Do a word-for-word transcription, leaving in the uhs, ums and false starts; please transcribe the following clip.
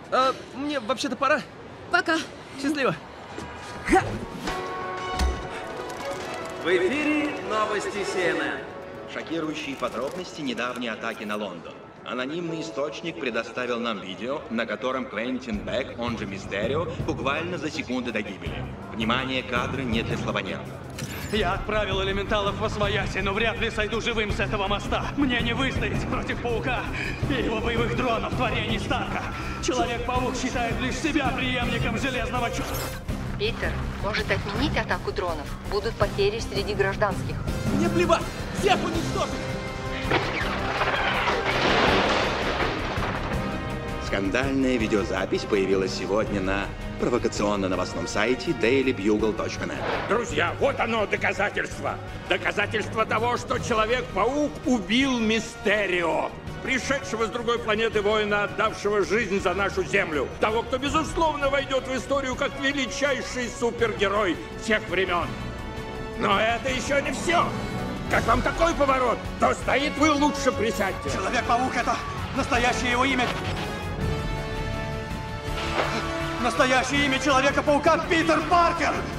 А, мне вообще-то пора. Пока. Счастливо. В эфире новости си эн эн. Шокирующие подробности недавней атаки на Лондон. Анонимный источник предоставил нам видео, на котором Квентин Бек, он же Мистерио, буквально за секунды до гибели. Внимание, кадры не для слабонервных. Я отправил элементалов во свояси, но вряд ли сойду живым с этого моста. Мне не выстоять против Паука и его боевых дронов, творений Старка. Человек-паук считает лишь себя преемником Железного Чувака. Питер может отменить атаку дронов. Будут потери среди гражданских. Мне плевать! Всех уничтожить! Скандальная видеозапись появилась сегодня на провокационно-новостном сайте дейли бьюгл точка нет. Друзья, вот оно доказательство. Доказательство того, что Человек-паук убил Мистерио. Пришедшего с другой планеты воина, отдавшего жизнь за нашу Землю. Того, кто, безусловно, войдет в историю как величайший супергерой всех времен. Но это еще не все. Как вам такой поворот? То стоит, вы лучше присядьте. Человек-паук — это настоящее его имя. Настоящее имя Человека-паука — Питер Паркер!